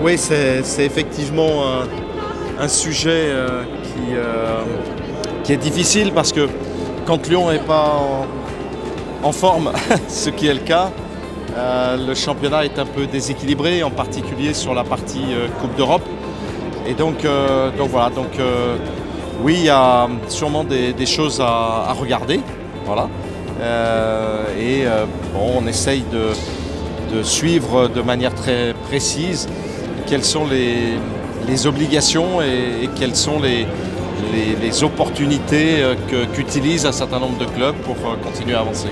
Oui, c'est effectivement un sujet qui est difficile parce que quand Lyon n'est pas en forme, ce qui est le cas, le championnat est un peu déséquilibré, en particulier sur la partie Coupe d'Europe. Et donc voilà, oui, il y a sûrement des choses à regarder. Voilà. Bon, on essaye de suivre de manière très précise quelles sont les obligations et quelles sont les opportunités qu'utilisent un certain nombre de clubs pour continuer à avancer.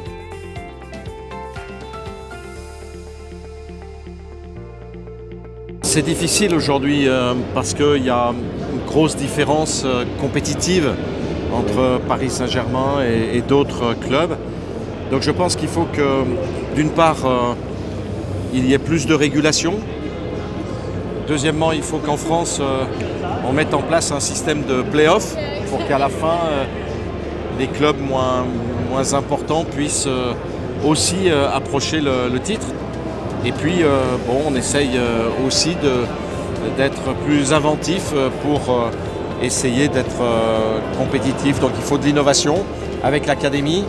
C'est difficile aujourd'hui parce qu'il y a une grosse différence compétitive entre Paris Saint-Germain et d'autres clubs. Donc je pense qu'il faut que, d'une part, il y ait plus de régulation. Deuxièmement, il faut qu'en France, on mette en place un système de play-off pour qu'à la fin, les clubs moins importants puissent aussi approcher le titre. Et puis, bon, on essaye aussi d'être plus inventif pour essayer d'être compétitif. Donc il faut de l'innovation avec l'académie.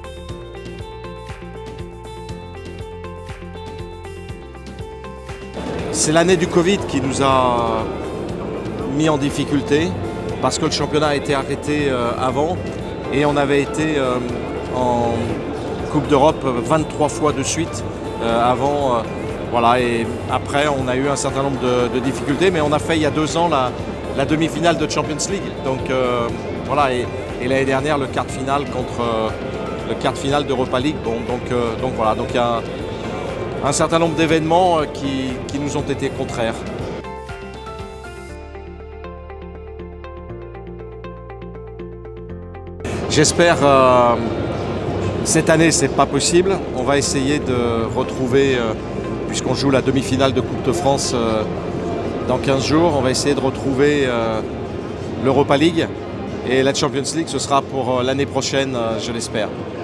C'est l'année du Covid qui nous a mis en difficulté parce que le championnat a été arrêté avant et on avait été en Coupe d'Europe 23 fois de suite avant. Voilà, et après on a eu un certain nombre de difficultés, mais on a fait il y a 2 ans la demi-finale de Champions League. Donc voilà, et l'année dernière le quart de finale contre le quart de finale d'Europa League. Bon, donc voilà, donc il y a un certain nombre d'événements qui nous ont été contraires. J'espère cette année c'est pas possible. On va essayer de retrouver, puisqu'on joue la demi-finale de Coupe de France dans 15 jours, on va essayer de retrouver l'Europa League et la Champions League, ce sera pour l'année prochaine, je l'espère.